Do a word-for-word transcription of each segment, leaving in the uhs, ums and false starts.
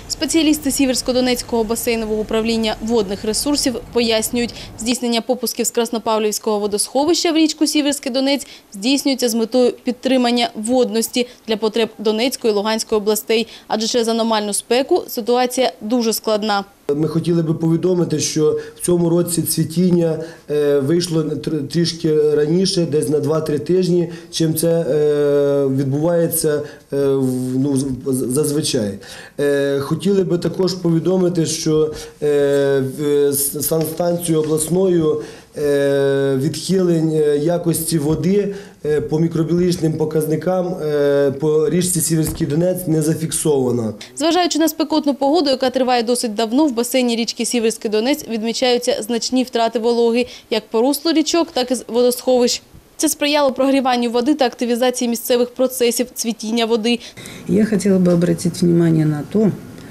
Спеціалісти Сіверсько-Донецького басейнового управління водних ресурсів пояснюють, здійснення попусків з Краснопавлівського водосховища в річку Сіверський Донець здійснюється з метою підтримання водності для потреб Донецької і Луганської областей, адже через аномальну спеку ситуація дуже складна. Ми хотіли би повідомити, що в цьому році цвітіння вийшло трішки раніше, десь на два-три тижні, чим це відбувається ну, зазвичай. Хотіли би також повідомити, що санстанцією обласною відхилень якості води по мікробіологічним показникам по річці Сіверський Донець не зафіксовано. Зважаючи на спекотну погоду, яка триває досить давно, в басейні річки Сіверський Донець відмічаються значні втрати вологи як по руслу річок, так і з водосховищ. Це сприяло прогріванню води та активізації місцевих процесів цвітіння води. Я хотіла б звернути увагу на те,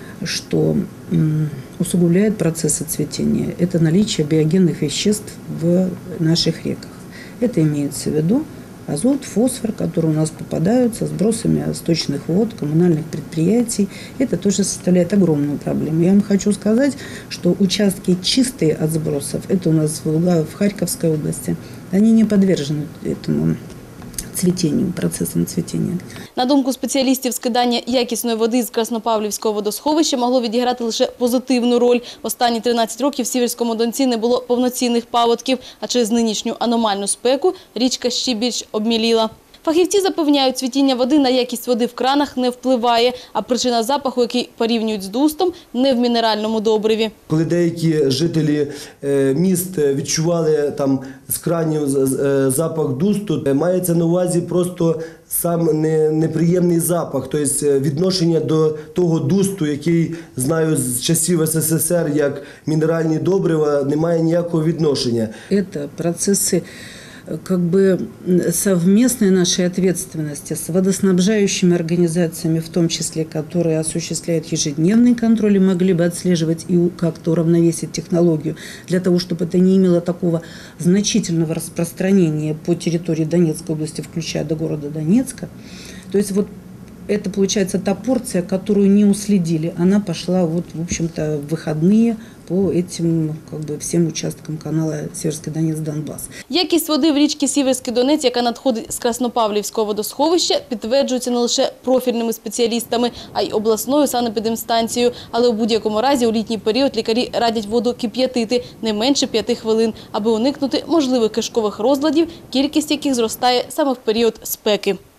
що усугубляет процессы цветения. Это наличие биогенных веществ в наших реках. Это имеется в виду азот, фосфор, которые у нас попадаются с сбросами сточных вод, коммунальных предприятий. Это тоже составляет огромную проблему. Я вам хочу сказать, что участки чистые от сбросов, это у нас в Харьковской области, они не подвержены этому цвітінню, процесом цвітіння. На думку спеціалістів, скидання якісної води з Краснопавлівського водосховища могло відіграти лише позитивну роль. Останні тринадцять років в Сіверському Донці не було повноцінних паводків, а через нинішню аномальну спеку річка ще більш обміліла. Фахівці запевняють, цвітіння води на якість води в кранах не впливає, а причина запаху, який порівнюють з дустом, не в мінеральному добриві. Коли деякі жителі міст відчували там з кранів запах дусту, мається на увазі просто сам неприємний запах, тобто відношення до того дусту, який, знаю, з часів ес ес ес ер як мінеральні добрива, немає ніякого відношення. Це процеси как бы совместной нашей ответственности с водоснабжающими организациями, в том числе, которые осуществляют ежедневный контроль и могли бы отслеживать и как-то уравновесить технологию, для того, чтобы это не имело такого значительного распространения по территории Донецкой области, включая до города Донецка. То есть вот это, получается, та порция, которую не уследили. Она пошла, вот, в общем-то, в выходные по этим как бы, всім участкам каналу Сіверський Донець-Донбас. Якість води в річці Сіверський Донець, яка надходить з Краснопавлівського водосховища, підтверджується не лише профільними спеціалістами, а й обласною санепідемстанцією. Але у будь-якому разі у літній період лікарі радять воду кип'ятити не менше п'яти хвилин, аби уникнути можливих кишкових розладів, кількість яких зростає саме в період спеки.